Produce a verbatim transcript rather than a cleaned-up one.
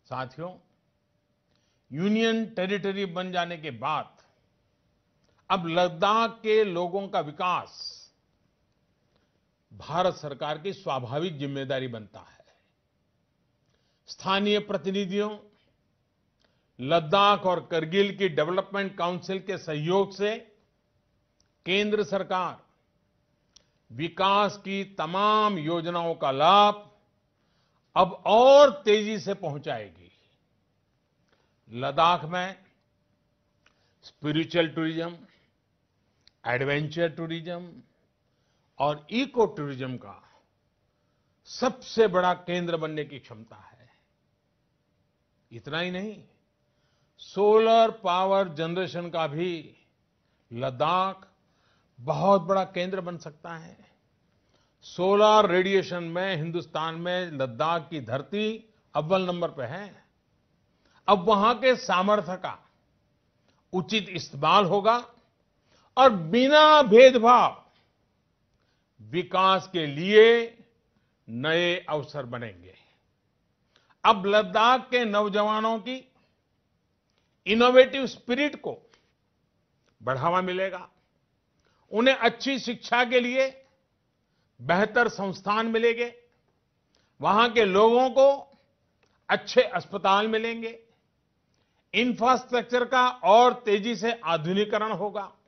साथियों, union territory बन जाने के बाद अब लद्दाख के लोगों का विकास भारत सरकार की स्वाभाविक जिम्मेदारी बनता है। स्थानीय प्रतिनिधियों, लद्दाख और करगिल की डेवलपमेंट काउंसिल के सहयोग से केंद्र सरकार विकास की तमाम योजनाओं का लाभ अब और तेजी से पहुंचाएगी। लद्दाख में स्पिरिचुअल टूरिज्म, एडवेंचर टूरिज्म और इको टूरिज्म का सबसे बड़ा केंद्र बनने की क्षमता है। इतना ही नहीं, सोलर पावर जनरेशन का भी लद्दाख बहुत बड़ा केंद्र बन सकता है। सोलर रेडिएशन में हिंदुस्तान में लद्दाख की धरती अव्वल नंबर पे है। अब वहां के सामर्थ्य का उचित इस्तेमाल होगा और बिना भेदभाव विकास के लिए नए अवसर बनेंगे। अब लद्दाख के नौजवानों की इनोवेटिव स्पिरिट को बढ़ावा मिलेगा। उन्हें अच्छी शिक्षा के लिए बेहतर संस्थान मिलेंगे। वहां के लोगों को अच्छे अस्पताल मिलेंगे। इंफ्रास्ट्रक्चर का और तेजी से आधुनिकीकरण होगा।